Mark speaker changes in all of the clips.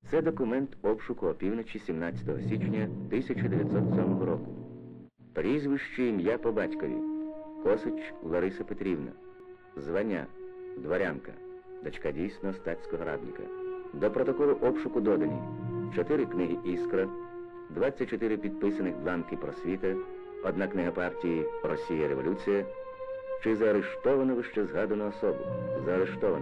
Speaker 1: Це документ обшуку опівночі 17 січня 1907 року. Прізвище, ім'я по батькові. Косач Лариса Петрівна. Звання – дворянка, дочка дійсного статського радника. До протоколу обшуку додані 4 книги «Іскра», 24 підписаних бланки «Просвіта», 1 книга партії «Росія. Революція». Чи заарештовано вище згадану особу? Заарештовано.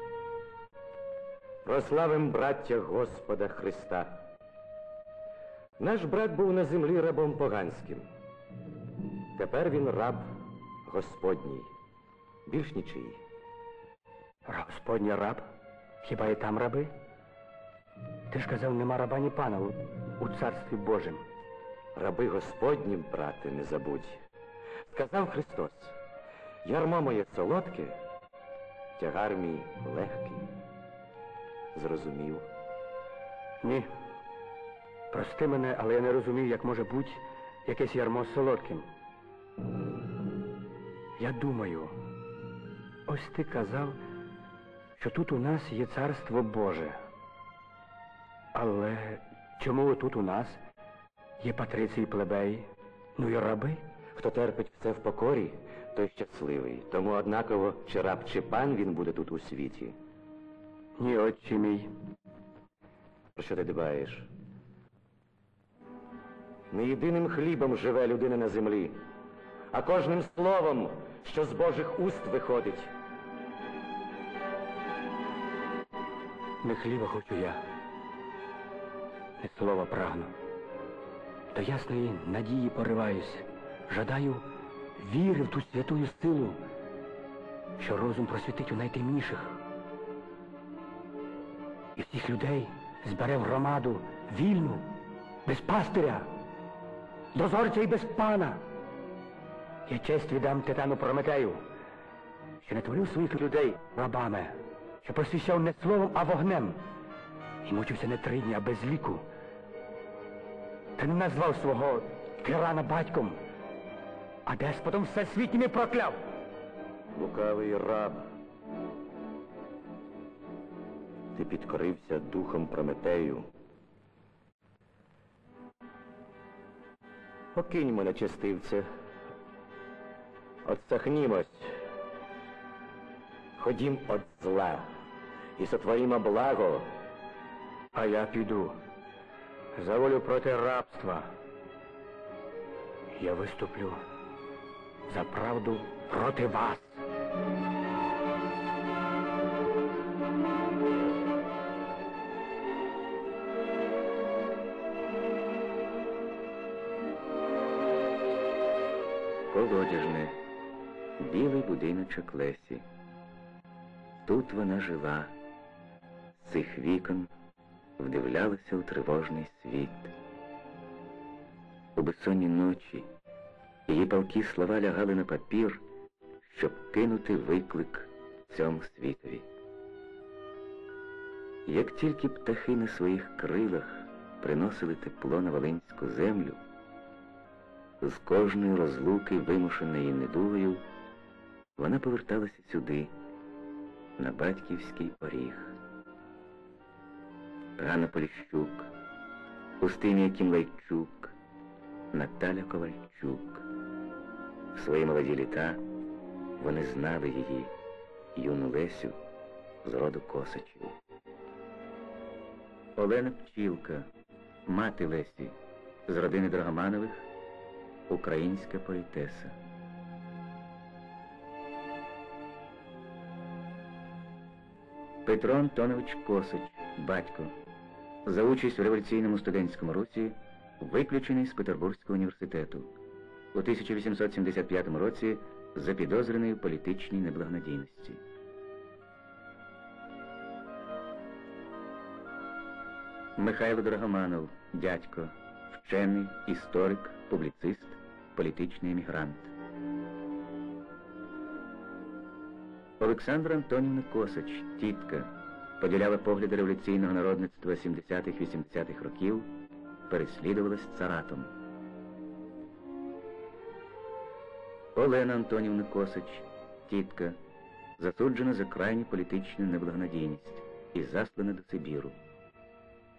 Speaker 2: Прославим, браття, Господа Христа. Наш брат був на землі рабом поганським. Тепер він раб Господній. Більш нічиї.
Speaker 3: Господній раб? Хіба і там раби? Ти ж казав, нема раба ні пана у царстві Божим.
Speaker 2: Раби Господні, брате, не забудь. Сказав Христос: ярмо моє солодке, тягар мій легкий. Зрозумів?
Speaker 3: Ні. Прости мене, але я не розумів, як може бути якесь ярмо солодким. Я думаю, ось ти казав, що тут у нас є царство Боже. Але чому тут у нас є патриції, плебеї, ну і раби?
Speaker 2: Хто терпить все в покорі, той щасливий. Тому однаково, чи раб, чи пан він буде тут у світі.
Speaker 3: Ні, отче мій.
Speaker 2: Про що ти дбаєш? Не єдиним хлібом живе людина на землі, а кожним словом, що з Божих уст виходить.
Speaker 3: Не хліба хочу я, не слова прагну. До ясної надії пориваюсь, жадаю віри в ту святую силу, що розум просвітить у найтемніших. І всіх людей збере в громаду вільну, без пастиря, дозорця і без пана. Я честь віддам Титану Прометею, що не творив своїх людей рабами, що просвіщав не словом, а вогнем. І мучився не 3 дні, а без ліку. Та не назвав свого тирана батьком, а деспотом всесвітнім і прокляв.
Speaker 2: Лукавий раб. Ти підкорився духом Прометею. Покиньмо нечестивце. Отсахнімось. Ходім от зла і сотворімо благо.
Speaker 3: А я піду за волю проти рабства. Я виступлю за правду проти вас.
Speaker 1: Колодяжне, білий будиночок Лесі. Тут вона жила, з цих вікон вдивлялася у тривожний світ. У безсонні ночі її палкі слова лягали на папір, щоб кинути виклик цьому світові. Як тільки птахи на своїх крилах приносили тепло на волинську землю, з кожної розлуки, вимушеної недугою, вона поверталася сюди, на батьківський оріг. Ганна Поліщук, Устинія Кімлайчук, Наталя Ковальчук. В свої молоді літа вони знали її, юну Лесю, з роду Косачів. Олена Пчілка, мати Лесі, з родини Драгоманових, українська поетеса. Петро Антонович Косач, батько, за участь в революційному студентському русі, виключений з Петербурзького університету. У 1875 році запідозрений в політичній неблагонадійності. Михайло Драгоманов, дядько, вчений, історик, публіцист, політичний емігрант. Олександра Антонівна Косач, тітка, поділяла погляди революційного народництва 70-х-80-х років, переслідувалась царатом. Олена Антонівна Косач, тітка, засуджена за крайню політичну неблагонадійність і заслана до Сибіру.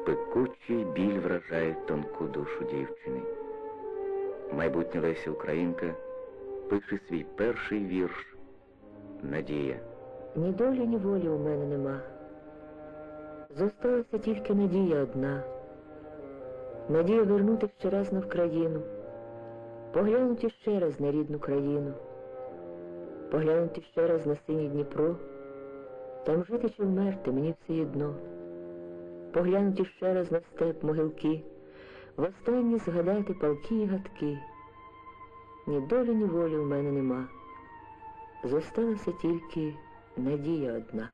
Speaker 1: Пекучий біль вражає тонку душу дівчини. Майбутня Леся Українка пише свій перший вірш «Надія».
Speaker 4: Ні долі, ні волі у мене нема. Зосталася тільки надія одна. Надія вернути ще раз на Вкраїну, поглянути ще раз на рідну країну, поглянути ще раз на синій Дніпро, там жити чи вмерти мені все одно, поглянути ще раз на степ могилки, востаннє згадати палки і гадки. Ні долі, ні волі у мене нема. Зосталася тільки надія одна.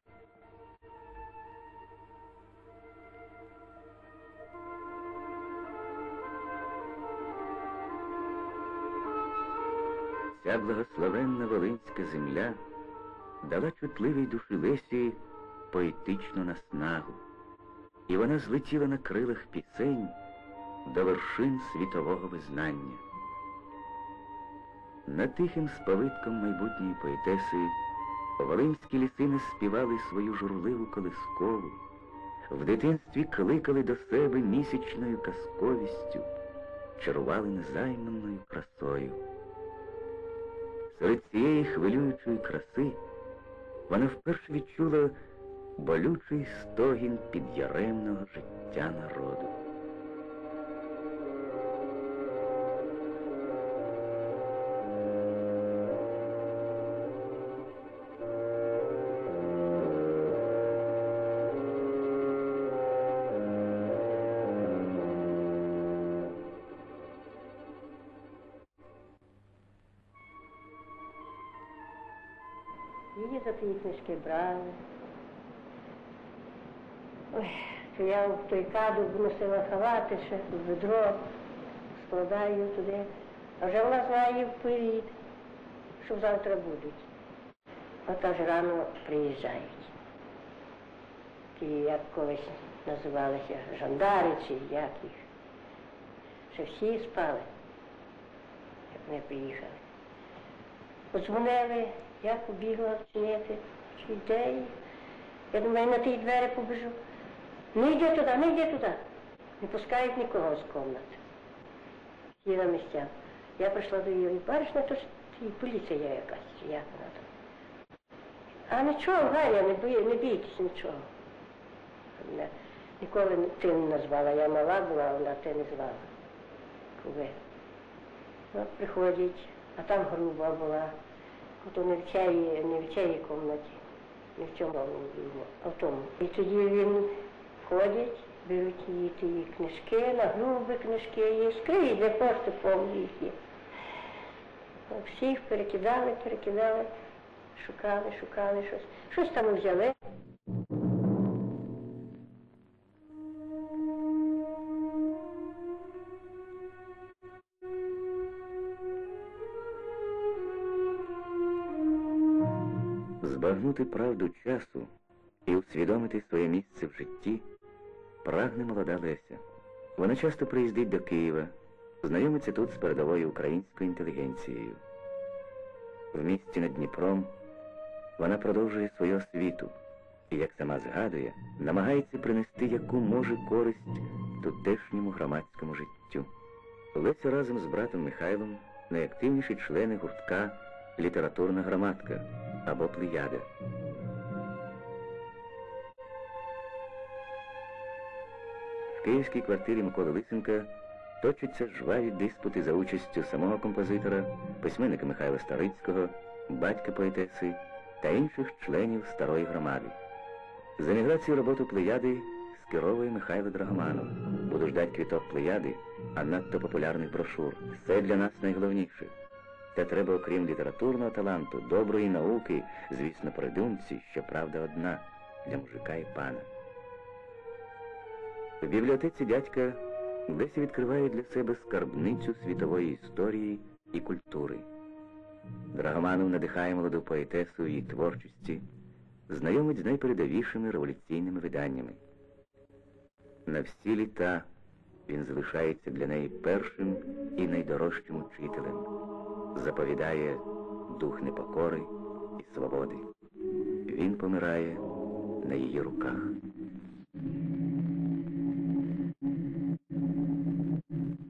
Speaker 1: Ця благословенна волинська земля дала чутливій душі Лесі поетичну наснагу, і вона злетіла на крилах пісень до вершин світового визнання. Над тихим сповитком майбутньої поетеси волинські лісини співали свою журливу колискову, в дитинстві кликали до себе місячною казковістю, чарували незайманною красою. Серед цієї хвилюючої краси вона вперше відчула болючий стогін підяремного життя народу.
Speaker 5: Її за ті книжки брали. Ой, то я в той каду вносила халати ще в ведро, складаю туди. А вже вона знає вперед, що завтра будуть. От аж рано приїжджають. Ті, як колись називалися, жандари чи як їх. Ще всі спали, як вони приїхали. Подзвонили. Я побігла вчинити, чи йде. Я думаю, на ті двері побіжу. Не йди туди, не йди туди. Не пускають нікого з кімнати. Всі на місцях. Я прийшла до її, баришня, то ж поліція якась, чи як вона там. А нічого, Галя, не бійтесь нічого. Мене ніколи ти не назвала. Я мала була, а вона те не звала. Коли. От приходять, а там груба була. Ото не в чаї кімнаті, не в цьому, а в тому. І тоді він входить, беруть її ті книжки, на грубі книжки, і скриють, де просто повні їх є. Всіх перекидали, шукали щось. Щось там взяли.
Speaker 1: Збагнути правду часу і усвідомити своє місце в житті прагне молода Леся. Вона часто приїздить до Києва, знайомиться тут з передовою українською інтелігенцією. В місті над Дніпром вона продовжує свою освіту і, як сама згадує, намагається принести яку може користь тутешньому громадському життю. Леся разом з братом Михайлом найактивніші члени гуртка «Літературна громадка» або «Плеяда». В київській квартирі Миколи Лисенка точаться жваві диспути за участю самого композитора, письменника Михайла Старицького, батька поетеси та інших членів старої громади. З еміграції роботу «Плеяди» скеровує Михайло Драгоманов. Буду ждать квіток «Плеяди», а надто популярних брошур. Це для нас найголовніше. Та треба, окрім літературного таланту, доброї науки, звісно, при думці, що правда одна – для мужика і пана. В бібліотеці дядька Леся відкриває для себе скарбницю світової історії і культури. Драгоманов надихає молоду поетесу її творчості, знайомить з найпередовішими революційними виданнями. На всі літа він залишається для неї першим і найдорожчим учителем. Заповідає дух непокори і свободи. Він помирає на її руках.